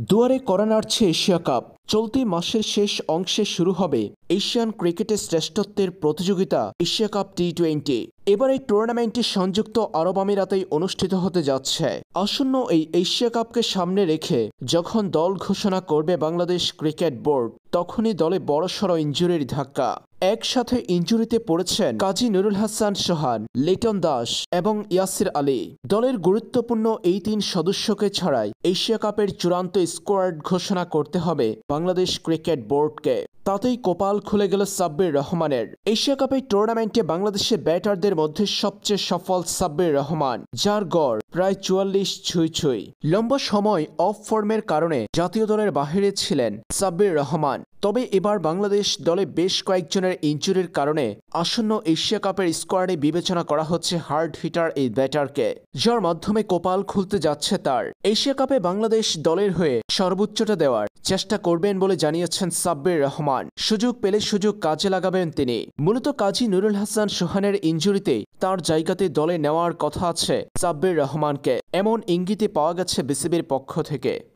দুয়ারে কড়া নাড়ছে Asia cup. চলতি মাসের শেষ অংশে শুরু হবে এশিয়ান ক্রিকেটের শ্রেষ্ঠত্বের প্রতিযোগিতা এশিয়া কাপ টি-20। এবার এই টুর্নামেন্টটি সংযুক্ত আরব আমিরাতেই অনুষ্ঠিত হতে যাচ্ছে। আসন্ন এই এশিয়া কাপকে সামনে রেখে যখন দল ঘোষণা করবে বাংলাদেশ ক্রিকেট বোর্ড, তখনই দলে বড়সড় ইনজুরির ধাক্কা। একসাথে ইনজুরিতে পড়েছেন কাজী নুরুল হাসান সোহান, লিটন দাস এবং ইয়াসির আলী। দলের গুরুত্বপূর্ণ এই তিন সদস্যকে ছাড়াই এশিয়া কাপের চূড়ান্ত স্কোয়াড ঘোষণা করতে হবে বাংলাদেশ ক্রিকেট বোর্ডকে। তাতেই কপাল খুলে গেল সাব্বির রহমানের। এশিয়া কাপের টুর্নামেন্টে বাংলাদেশের ব্যাটারদের মধ্যে সবচেয়ে সফল সাব্বির রহমান, যার গড় প্রায় ৪৪ ছুঁই। লম্বা সময় অফ ফর্মের কারণে জাতীয় দলের বাহিরে ছিলেন সাব্বির রহমান। তবে এবার বাংলাদেশ দলে বেশ কয়েকজনের ইনজুরির কারণে আসন্ন এশিয়া কাপের স্কোয়াডে বিবেচনা করা হচ্ছে হার্ড হিটার এই ব্যাটারকে, যার মাধ্যমে কপাল খুলতে যাচ্ছে তার। এশিয়া কাপে বাংলাদেশ দলের হয়ে সর্বোচ্চটা দেওয়ার চেষ্টা করবেন বলে জানিয়েছেন সাব্বির রহমান। সুযোগ পেলে সুযোগ কাজে লাগাবেন তিনি। মূলত কাজী নুরুল হাসান সোহানের ইনজুরিতে তার জায়গাতে দলে নেওয়ার কথা আছে সাব্বির রহমানকে, এমন ইঙ্গিতে পাওয়া গেছে বিসিবির পক্ষ থেকে।